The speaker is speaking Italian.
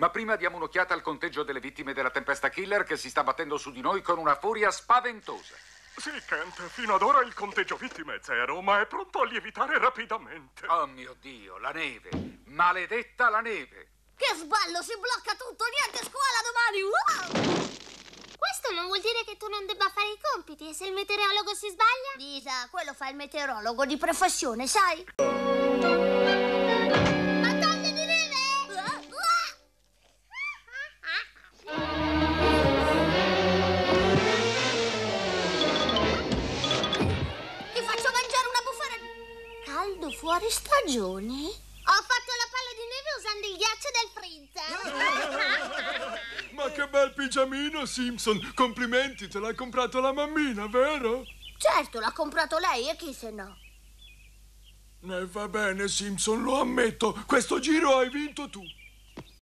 Ma prima diamo un'occhiata al conteggio delle vittime della tempesta killer che si sta battendo su di noi con una furia spaventosa. Sì, Kent, fino ad ora il conteggio vittime è 0, ma è pronto a lievitare rapidamente. Oh mio Dio, la neve! Maledetta la neve! Che sballo, si blocca tutto, niente scuola domani! Wow! Questo non vuol dire che tu non debba fare i compiti e se il meteorologo si sbaglia? Lisa, quello fa il meteorologo di professione, sai? Montagne di neve! Ti faccio mangiare una bufera... Caldo fuori stagione? Ho fatto la palla di neve usando il ghiaccio del freezer. Ma che bel pigiamino, Simpson! Complimenti, te l'ha comprato la mammina, vero? Certo, l'ha comprato lei e chi se no? Va bene, Simpson, lo ammetto. Questo giro hai vinto tu.